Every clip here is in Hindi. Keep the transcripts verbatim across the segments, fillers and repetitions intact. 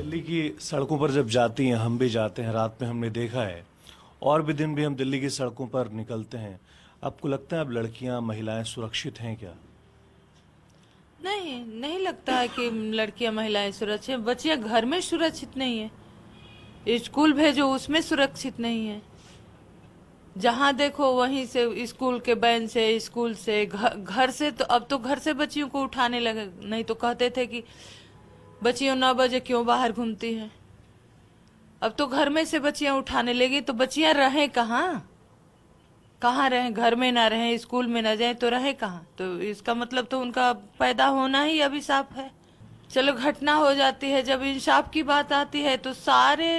दिल्ली की सड़कों पर जब जाती हैं, हम भी जाते हैं, रात में हमने देखा है, और भी दिन भी हम दिल्ली की सड़कों पर निकलते हैं। आपको लगता है अब लड़कियां, महिलाएं सुरक्षित हैं क्या? नहीं, नहीं लगता है कि लड़कियां महिलाएं सुरक्षित हैं। बच्चियां घर में सुरक्षित नहीं है, स्कूल भेजो उसमें सुरक्षित नहीं है। जहां देखो वहीं से स्कूल के वैन से, स्कूल से, घर घर से, तो अब तो घर से बच्चियों को उठाने लगे। नहीं तो कहते थे कि बच्चियों नौ बजे क्यों बाहर घूमती हैं। अब तो घर में से बच्चियां उठाने लगी, तो बच्चियां रहें कहाँ? कहाँ रहें? घर में ना रहें, स्कूल में ना जाएं तो रहें कहाँ? तो इसका मतलब तो उनका पैदा होना ही अभिशाप है। चलो घटना हो जाती है, जब इंसाफ की बात आती है तो सारे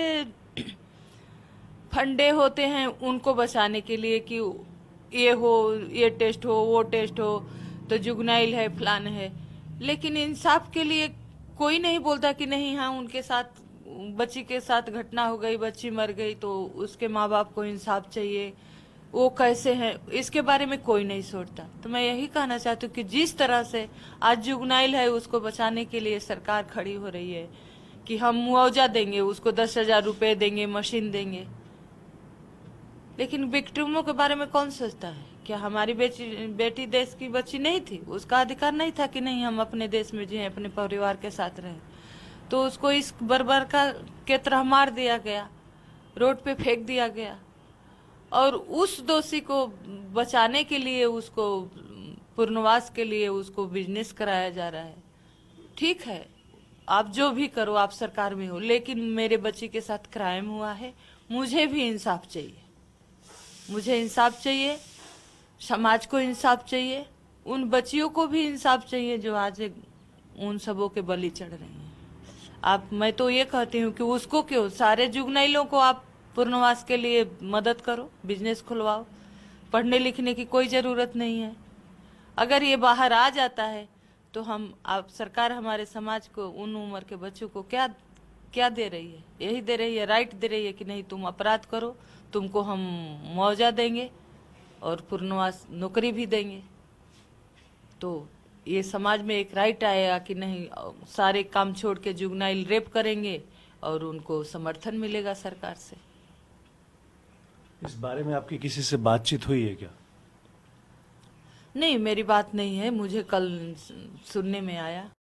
फंडे होते हैं उनको बचाने के लिए कि ये हो, ये टेस्ट हो, वो टेस्ट हो, तो जुगनाइल है, फलान है। लेकिन इंसाफ के लिए कोई नहीं बोलता कि नहीं, हाँ उनके साथ, बच्ची के साथ घटना हो गई, बच्ची मर गई, तो उसके माँ बाप को इंसाफ चाहिए, वो कैसे हैं, इसके बारे में कोई नहीं सोचता। तो मैं यही कहना चाहती हूँ कि जिस तरह से आज जुगनाइल है उसको बचाने के लिए सरकार खड़ी हो रही है कि हम मुआवजा देंगे, उसको दस हजार रुपये देंगे, मशीन देंगे, लेकिन विक्टिमों के बारे में कौन सोचता है? क्या हमारी बेटी बेटी देश की बच्ची नहीं थी? उसका अधिकार नहीं था कि नहीं हम अपने देश में जिए, अपने परिवार के साथ रहें? तो उसको इस बर्बर का के तरह मार दिया गया, रोड पे फेंक दिया गया, और उस दोषी को बचाने के लिए, उसको पुनर्वास के लिए उसको बिजनेस कराया जा रहा है। ठीक है, आप जो भी करो, आप सरकार में हो, लेकिन मेरे बच्चे के साथ क्राइम हुआ है, मुझे भी इंसाफ चाहिए। मुझे इंसाफ चाहिए, समाज को इंसाफ चाहिए, उन बच्चियों को भी इंसाफ चाहिए जो आज उन सबों के बलि चढ़ रही हैं। आप, मैं तो ये कहती हूँ कि उसको क्यों, सारे जुगनैलों को आप पुनर्वास के लिए मदद करो, बिजनेस खुलवाओ, पढ़ने लिखने की कोई जरूरत नहीं है। अगर ये बाहर आ जाता है तो हम, आप सरकार हमारे समाज को, उन उम्र के बच्चों को क्या क्या दे रही है? यही दे रही है, राइट दे रही है कि नहीं तुम अपराध करो, तुमको हम मुआवजा देंगे और पुनर्वास नौकरी भी देंगे। तो ये समाज में एक राइट आएगा कि नहीं, सारे काम छोड़ के जुगनाइल रेप करेंगे और उनको समर्थन मिलेगा सरकार से। इस बारे में आपकी किसी से बातचीत हुई है क्या? नहीं, मेरी बात नहीं है, मुझे कल सुनने में आया।